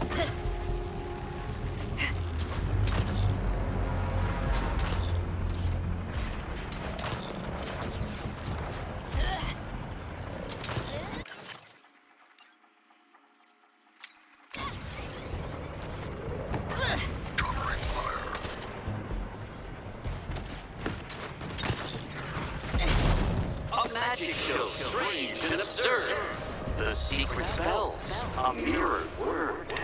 Magic show, strange and absurd. The secret spells, a mirrored word.